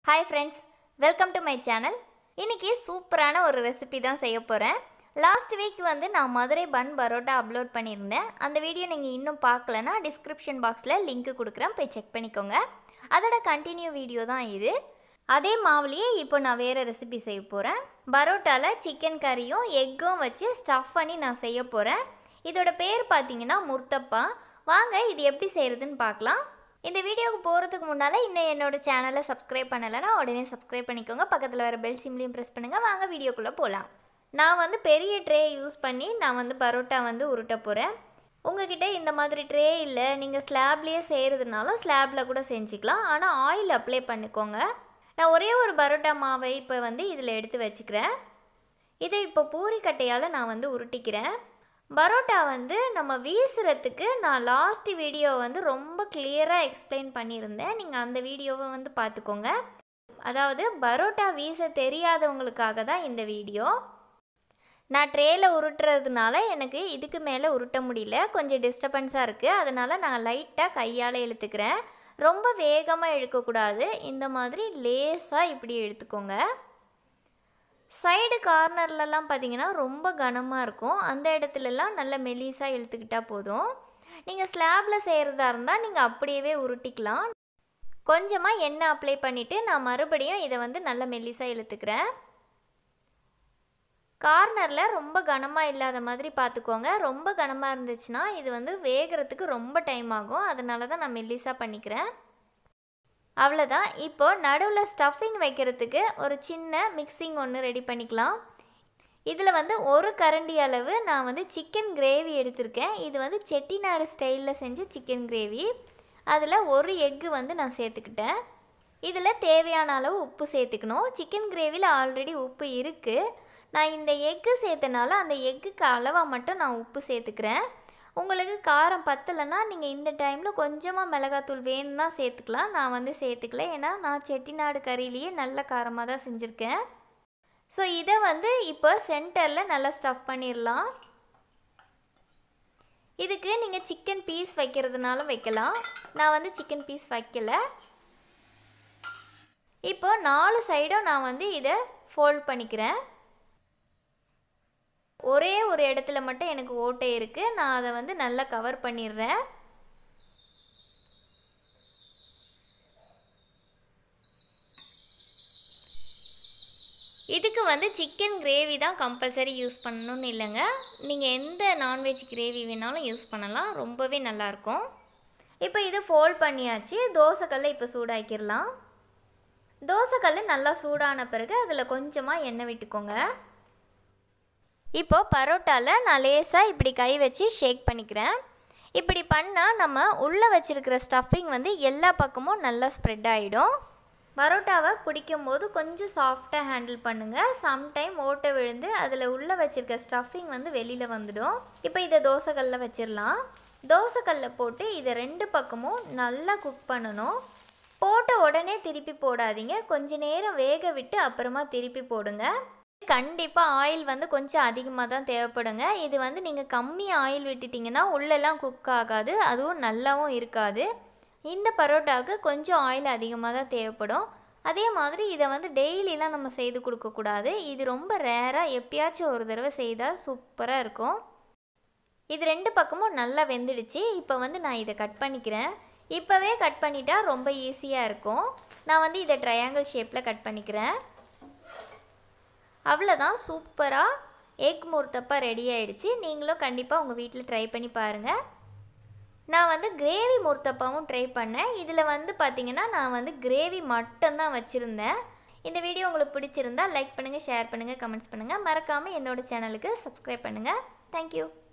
Hi friends, welcome to my channel. இன்னைக்கு சூப்பரான ஒரு ரெசிபி தான் செய்ய போறேன். லாஸ்ட் வீக் வந்து நான் மதுரை பன் பரோட்டா அப்லோட் பண்ணியிருந்தேன். அந்த வீடியோ நீங்க இன்னும் பார்க்கலனா டிஸ்கிரிப்ஷன் பாக்ஸ்ல லிங்க் கொடுக்கிறேன், போய் செக் பண்ணிக்கோங்க. அதோட கண்டினியூ வீடியோ தான் இது. அதே மாவுலயே இப்போ நான் வேற ரெசிபி செய்ய போறேன். பரோட்டால சிக்கன் கறியும் எக்கும் வச்சு ஸ்டஃப் பண்ணி நான் செய்ய போறேன். இதோட பேர் பாத்தீங்கன்னா முர்த்தப்பா. வாங்க இது எப்படி செய்யறதுன்னு பார்க்கலாம். இந்த வீடியோக்கு போகிறதுக்கு முன்னால் இன்னும் என்னோட சேனலை சப்ஸ்கிரைப் பண்ணலைன்னா உடனே சப்ஸ்கிரைப் பண்ணிக்கோங்க. பக்கத்தில் வர பெல் சிம்லையும் ப்ரெஸ் பண்ணுங்கள். வாங்க வீடியோக்குள்ளே போகலாம். நான் வந்து பெரிய ட்ரே யூஸ் பண்ணி நான் வந்து பரோட்டா வந்து உருட்ட போகிறேன். உங்ககிட்ட இந்த மாதிரி ட்ரே இல்லை, நீங்கள் ஸ்லாப்லேயே செய்கிறதுனாலும் ஸ்லாப்பில் கூட செஞ்சுக்கலாம். ஆனால் ஆயில் அப்ளை பண்ணிக்கோங்க. நான் ஒரே ஒரு பரோட்டா மாவை இப்போ வந்து இதில் எடுத்து வச்சுக்கிறேன். இதை இப்போ பூரிக்கட்டையால் நான் வந்து உருட்டிக்கிறேன். பரோட்டா வந்து நம்ம வீசுறதுக்கு நான் லாஸ்ட் வீடியோ வந்து ரொம்ப கிளியராக எக்ஸ்பிளைன் பண்ணியிருந்தேன். நீங்கள் அந்த வீடியோவை வந்து பார்த்துக்கோங்க. அதாவது பரோட்டா வீச தெரியாதவங்களுக்காக தான் இந்த வீடியோ. நான் ட்ரேயில் உருட்டுறதுனால எனக்கு இதுக்கு மேலே உருட்ட முடியல, கொஞ்சம் டிஸ்டர்பன்ஸாக இருக்குது. அதனால் நான் லைட்டாக கையால் இழுத்துக்கிறேன். ரொம்ப வேகமாக இழுக்கக்கூடாது, இந்த மாதிரி லேஸாக இப்படி எடுத்துக்கோங்க. சைடு கார்னர்லலாம் பார்த்தீங்கன்னா ரொம்ப கனமாக இருக்கும், அந்த இடத்துலலாம் நல்ல மெலிசாக இழுத்துக்கிட்டால் போதும். நீங்கள் ஸ்லாப்பில் செய்கிறதா இருந்தால் நீங்கள் அப்படியே உருட்டிக்கலாம். கொஞ்சமாக எண்ணெய் அப்ளை பண்ணிவிட்டு நான் மறுபடியும் இதை வந்து நல்ல மெலிசாக இழுத்துக்கிறேன். கார்னரில் ரொம்ப கனமாக இல்லாத மாதிரி பார்த்துக்கோங்க. ரொம்ப கனமாக இருந்துச்சுன்னா இது வந்து வேகிறதுக்கு ரொம்ப டைம் ஆகும், அதனால தான் நான் மெல்லிசாக பண்ணிக்கிறேன். அவ்வளோதான். இப்போது நடுவில் ஸ்டஃபிங் வைக்கிறதுக்கு ஒரு சின்ன மிக்சிங் ஒன்று ரெடி பண்ணிக்கலாம். இதில் வந்து ஒரு கரண்டி அளவு நான் வந்து சிக்கன் கிரேவி எடுத்திருக்கேன். இது வந்து செட்டிநாடு ஸ்டைலில் செஞ்ச சிக்கன் கிரேவி. அதில் ஒரு எக்கு வந்து நான் சேர்த்துக்கிட்டேன். இதில் தேவையான அளவு உப்பு சேர்த்துக்கணும். சிக்கன் கிரேவியில் ஆல்ரெடி உப்பு இருக்குது. நான் இந்த எக்கு சேர்த்தனால அந்த எக்குக்கு அளவாக மட்டும் நான் உப்பு சேர்த்துக்கிறேன். உங்களுக்கு காரம் பத்தலைன்னா நீங்கள் இந்த டைமில் கொஞ்சமாக மிளகாத்தூள் வேணும்னா சேர்த்துக்கலாம். நான் வந்து சேர்த்துக்கல, ஏன்னா நான் செட்டிநாடு கறியிலேயே நல்ல காரமாக தான் செஞ்சுருக்கேன். ஸோ இதை வந்து இப்போ சென்டரில் நல்லா ஸ்டஃப் பண்ணிடலாம். இதுக்கு நீங்கள் சிக்கன் பீஸ் வைக்கிறதுனாலும் வைக்கலாம். நான் வந்து சிக்கன் பீஸ் வைக்கலை. இப்போ 4 சைடும் நான் வந்து இதை ஃபோல்ட் பண்ணிக்கிறேன். ஒரே ஒரு இடத்துல மட்டும் எனக்கு ஓட்டை இருக்குது, நான் அதை வந்து நல்லா கவர் பண்ணிடுறேன். இதுக்கு வந்து சிக்கன் கிரேவி தான் கம்பல்சரி யூஸ் பண்ணணும்னு இல்லைங்க. நீங்கள் எந்த நான்வெஜ் கிரேவி வேணாலும் யூஸ் பண்ணலாம், ரொம்பவே நல்லாயிருக்கும். இப்போ இது ஃபோல்ட் பண்ணியாச்சு. தோசைக்கல்லை இப்போ சூடாக்கிடலாம். தோசைக்கல் நல்லா சூடான பிறகு அதில் கொஞ்சமாக எண்ணெய் விட்டுக்கோங்க. இப்போது பரோட்டாவில் நான் லேசாக இப்படி கை வச்சு ஷேக் பண்ணிக்கிறேன். இப்படி பண்ணால் நம்ம உள்ளே வச்சுருக்கிற ஸ்டஃபிங் வந்து எல்லா பக்கமும் நல்லா ஸ்ப்ரெட் ஆகிடும். பரோட்டாவை பிடிக்கும்போது கொஞ்சம் சாஃப்டாக ஹேண்டில் பண்ணுங்கள். சம்டைம் ஓட்டை விழுந்து அதில் உள்ளே வச்சுருக்க ஸ்டஃபிங் வந்து வெளியில் வந்துடும். இப்போ இதை தோசைக்கல்லில் வச்சிடலாம். தோசைக்கல்லில் போட்டு இதை 2 பக்கமும் நல்லா குக் பண்ணணும். போட்ட உடனே திருப்பி போடாதீங்க, கொஞ்ச நேரம் வேக விட்டு அப்புறமா திருப்பி போடுங்க. கண்டிப்பாக ஆயில் வந்து கொஞ்சம் அதிகமாக தான் தேவைப்படுங்க. இது வந்து நீங்கள் கம்மி ஆயில் விட்டுட்டிங்கன்னா உள்ளெல்லாம் குக் ஆகாது, அதுவும் நல்லாவும் இருக்காது. இந்த பரோட்டாவுக்கு கொஞ்சம் ஆயில் அதிகமாக தான் தேவைப்படும். அதே மாதிரி இதை வந்து டெய்லிலாம் நம்ம செய்து கொடுக்கக்கூடாது. இது ரொம்ப ரேராக எப்பயாச்சும் ஒரு தடவை செய்தால் சூப்பராக இருக்கும். இது 2 பக்கமும் நல்லா வெந்துடுச்சு. இப்போ வந்து நான் இதை கட் பண்ணிக்கிறேன். இப்போவே கட் பண்ணிட்டா ரொம்ப ஈஸியாக இருக்கும். நான் வந்து இதை ட்ரையாங்கிள் ஷேப்பில் கட் பண்ணிக்கிறேன். அவ்வளோதான், சூப்பராக எக் முர்த்தப்பா ரெடி ஆகிடுச்சு. நீங்களும் கண்டிப்பாக உங்கள் வீட்டில் ட்ரை பண்ணி பாருங்கள். நான் வந்து கிரேவி முர்த்தப்பாவும் ட்ரை பண்ணேன். இதில் வந்து பார்த்திங்கன்னா நான் வந்து கிரேவி மட்டும்தான் வச்சுருந்தேன். இந்த வீடியோ உங்களுக்கு பிடிச்சிருந்தால் லைக் பண்ணுங்கள், ஷேர் பண்ணுங்கள், கமெண்ட்ஸ் பண்ணுங்கள். மறக்காமல் என்னோடய சேனலுக்கு சப்ஸ்கிரைப் பண்ணுங்கள். தேங்க்யூ.